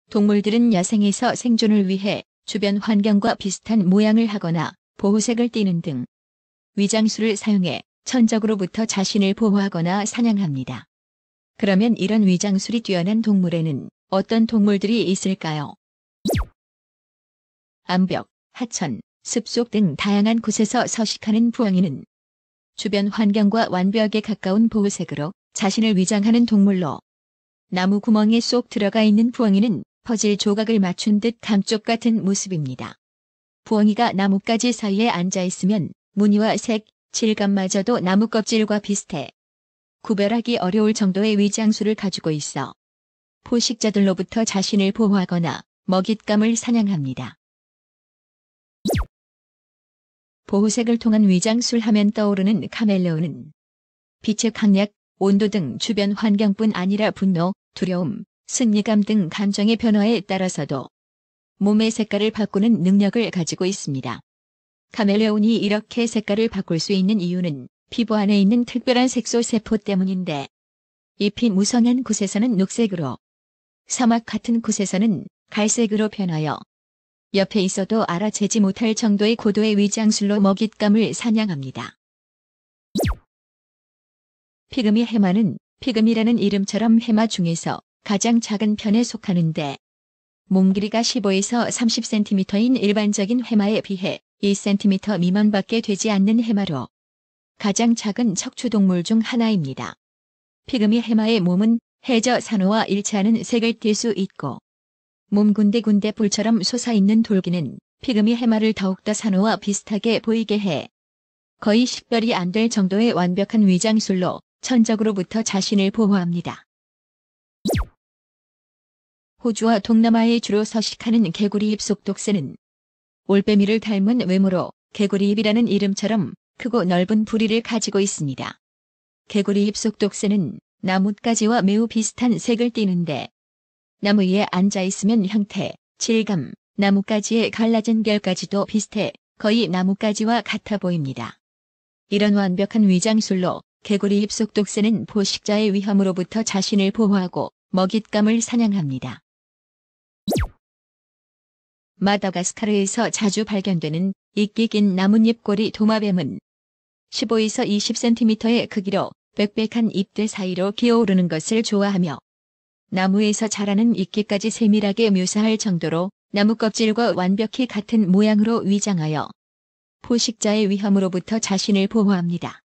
동물들은 야생에서 생존을 위해 주변 환경과 비슷한 모양을 하거나 보호색을 띠는 등 위장술을 사용해 천적으로부터 자신을 보호하거나 사냥합니다. 그러면 이런 위장술이 뛰어난 동물에는 어떤 동물들이 있을까요? 암벽, 하천, 습속 등 다양한 곳에서 서식하는 부엉이는 주변 환경과 완벽에 가까운 보호색으로 자신을 위장하는 동물로, 나무 구멍에 쏙 들어가 있는 부엉이는 퍼즐 조각을 맞춘 듯 감쪽 같은 모습입니다. 부엉이가 나뭇가지 사이에 앉아 있으면 무늬와 색, 질감마저도 나무 껍질과 비슷해 구별하기 어려울 정도의 위장술을 가지고 있어 포식자들로부터 자신을 보호하거나 먹잇감을 사냥합니다. 보호색을 통한 위장술 하면 떠오르는 카멜레온은 빛의 강약, 온도 등 주변 환경뿐 아니라 분노, 두려움, 승리감 등 감정의 변화에 따라서도 몸의 색깔을 바꾸는 능력을 가지고 있습니다. 카멜레온이 이렇게 색깔을 바꿀 수 있는 이유는 피부 안에 있는 특별한 색소 세포 때문인데, 잎이 무성한 곳에서는 녹색으로, 사막 같은 곳에서는 갈색으로 변하여 옆에 있어도 알아채지 못할 정도의 고도의 위장술로 먹잇감을 사냥합니다. 피그미 해마는 피그미라는 이름처럼 해마 중에서 가장 작은 편에 속하는데, 몸 길이가 15에서 30cm인 일반적인 해마에 비해 2cm 미만밖에 되지 않는 해마로 가장 작은 척추동물 중 하나입니다. 피그미 해마의 몸은 해저 산호와 일치하는 색을 띨 수 있고, 몸 군데군데 불처럼 솟아있는 돌기는 피그미 해마를 더욱더 산호와 비슷하게 보이게 해 거의 식별이 안 될 정도의 완벽한 위장술로 천적으로부터 자신을 보호합니다. 호주와 동남아에 주로 서식하는 개구리잎 속독새는 올빼미를 닮은 외모로 개구리잎이라는 이름처럼 크고 넓은 부리를 가지고 있습니다. 개구리잎 속독새는 나뭇가지와 매우 비슷한 색을 띠는데, 나무 위에 앉아 있으면 형태, 질감, 나뭇가지의 갈라진 결까지도 비슷해 거의 나뭇가지와 같아 보입니다. 이런 완벽한 위장술로 개구리잎 속독새는 포식자의 위험으로부터 자신을 보호하고 먹잇감을 사냥합니다. 마다가스카르에서 자주 발견되는 이끼 낀 나뭇잎꼬리 도마뱀은 15에서 20cm의 크기로 빽빽한 잎들 사이로 기어오르는 것을 좋아하며, 나무에서 자라는 이끼까지 세밀하게 묘사할 정도로 나무 껍질과 완벽히 같은 모양으로 위장하여 포식자의 위험으로부터 자신을 보호합니다.